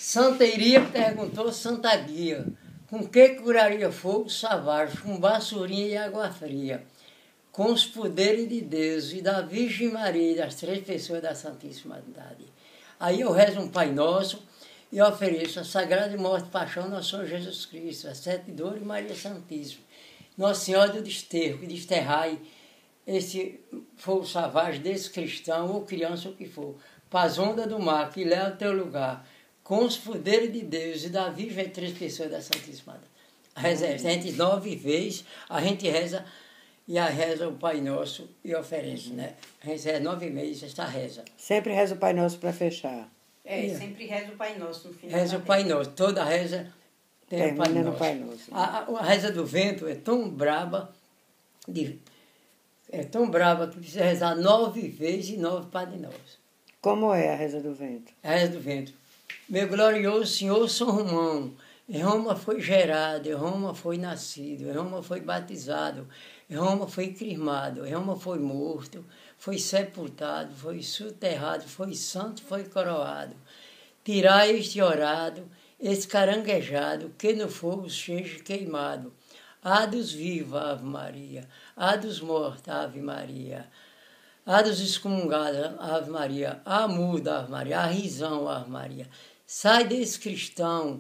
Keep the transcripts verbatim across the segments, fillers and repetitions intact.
Santa Iria perguntou Santa Guia, com que curaria fogo savage, com vassourinha e água fria, com os poderes de Deus e da Virgem Maria e das três pessoas da Santíssima Trindade. Aí eu rezo um Pai Nosso e ofereço a Sagrada e Morte e Paixão Nosso Senhor Jesus Cristo, a Sete Dores e Maria Santíssima, Nossa Senhora do Desterro, que desterrai esse fogo savage desse cristão ou criança ou que for, para as ondas do mar que leva ao teu lugar, com os poderes de Deus e da Virgem e três pessoas da Santíssima. Reza, a gente nove vezes, a gente reza e a reza o Pai Nosso e oferece, né? A gente reza nove meses esta reza. Sempre reza o Pai Nosso para fechar. É, é, sempre reza o Pai Nosso no final. Reza o Pai Nosso, toda reza tem Termina o Pai no Nosso. Pai Nosso. A, a, a reza do vento é tão braba, de, é tão braba que precisa rezar nove vezes e nove Padre Nosso. Como é a reza do vento? A reza do vento. Meu glorioso Senhor São Romão, em Roma foi gerado, em Roma foi nascido, em Roma foi batizado, em Roma foi crismado, em Roma foi morto, foi sepultado, foi soterrado, foi santo, foi coroado. Tirai este orado, esse caranguejado, que no fogo seja queimado. Há dos vivos, Ave Maria, há dos mortos, Ave Maria. Há dos excomungados, Ave Maria, há muda, Ave Maria, há risão, Ave Maria. Sai desse cristão,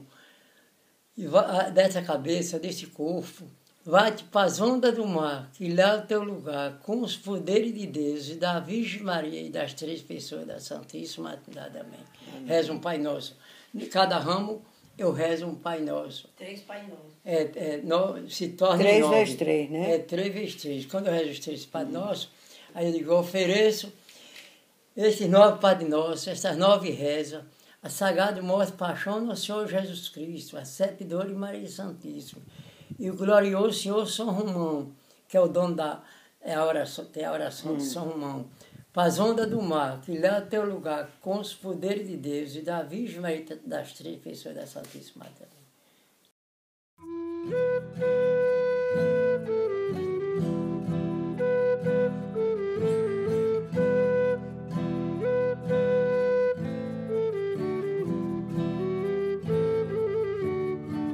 dessa cabeça, desse corpo, vai-te para as ondas do mar, que lá é o teu lugar, com os poderes de Deus e da Virgem Maria e das três pessoas da Santíssima Trindade. Amém. Amém. Reza um Pai Nosso. De cada ramo eu rezo um Pai Nosso. Três Pai Nosso. É, é, no, se torna três nove. vezes três, né? É, três vezes três. Quando eu rezo os três Pai Nosso, aí eu digo, eu ofereço esses nove Padre Nosso, essas nove rezas, a Sagrada Morte e Paixão do Senhor Jesus Cristo, a Sete Dores e Maria Santíssima, e o glorioso Senhor São Romão, que é o dono da é a oração, tem a oração hum. de São Romão, para as ondas do mar, que leva ao teu lugar, com os poderes de Deus e da Virgem Maria das três pessoas da Santíssima Trindade.